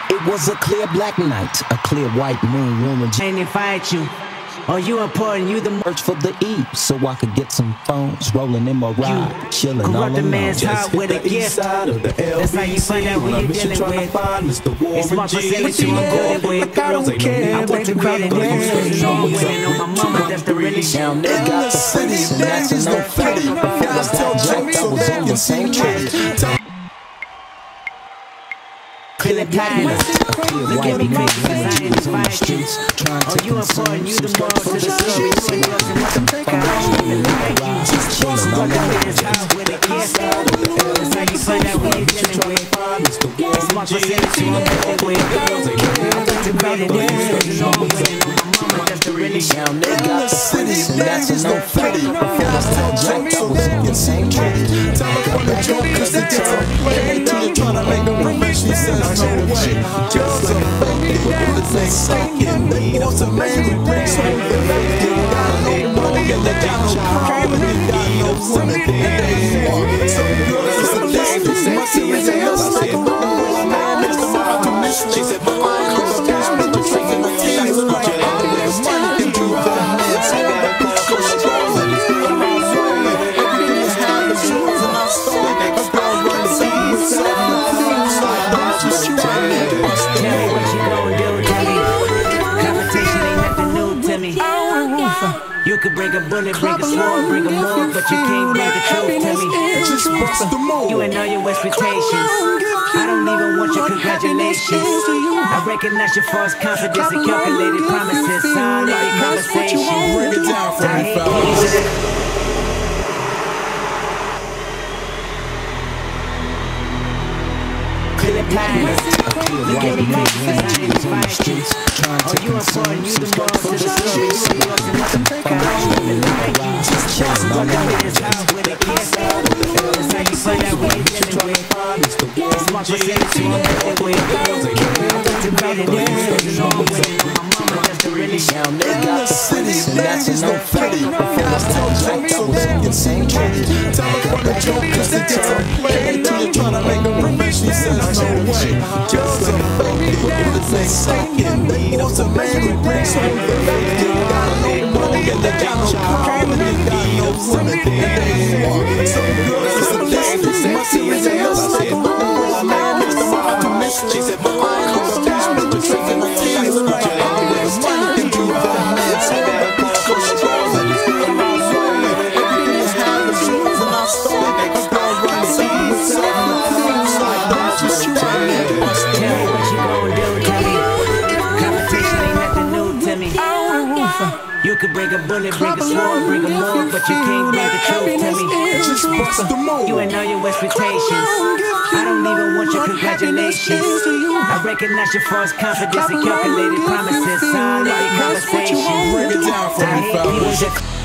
It was a clear black night, a clear white moon, woman. Ain't invite you. Oh, you important, you the merch for the E, so I could get some phones rolling in my ride, chilling all alone. Corrupt a man's heart with a gift. That's how you find out who you're dealing with. It's my facility, you good with. I don't care, I want to credit niggas wrong with it. On my mama, that's the really shit. They got the city, and that's a no fetty. Before I got jacked, I was on the same track. Clear blackness. Look at me crazy cause I ain't inspired you. Oh, you important, you the moral to the story. You ain't looking what the fuck I don't even like you. Corrupt a man's heart with a gift. That's how you find out who you're dealing with. It's my facility, you good with. I want to credit niggas wrong with it. On my mama, that's the really shit. They got the city, and that's a no fetty. Before I got jacked, I was on the same track. Got back up cause they tell me tryna make a movie, she says no way. Just a baby, but it's a second. They want to make me bring something back. You got no money and they got no power. You got no sympathy and they want some girls is a distance. My series ain't us like a man makes the mind to miss. She said, but I ain't gonna catch me. But drinking my tears like always. Money can do that. I gotta go for the girls and I'm on my way. Everything is happening, and I'm stolen. A girl runs the you could bring a bullet, bring a sword, bring a move, but you can't bring the truth to me. You ain't know your expectations. I don't even want your congratulations. I recognize your false confidence and calculated promises. I don't know your conversation. Bring it down for me, fellas. Look at me crazy cause I ain't inspired you. Oh, you important, you the moral to the story. You ain't looking what the fuck I don't even like you. Corrupt a man's heart with a gift. That's how you find out who you're dealing with. It's my facility, you good with. I want to credit niggas wrong with it. On my mama, that's the really shit. They got the city, and that's a no fetty. Before I got jacked, I was on the same track. Got back up cause they tell me tryna make a movie, she says no way. Just a baby, but it's a second. They want to make me bring something back. You got no money and they got no power. You got no sympathy and they want some girls is a distance. My series ain't us like a man makes the mind to miss. She said, but I ain't gonna catch me. But drinking my tears like always. Money can do that. I gotta go for the girls and I'm on my way. Everything is happening, and I'm stolen. A girl runs the tell me what you gon' do, tell me. Competition ain't nothing new to me. You could bring a bullet, bring a sword, bring a move, but you can't bring the truth to me. You ain't know your expectations. I don't even want your congratulations. I recognize your false confidence and calculated promises. I don't know your conversation. Bring it down for me, fellas.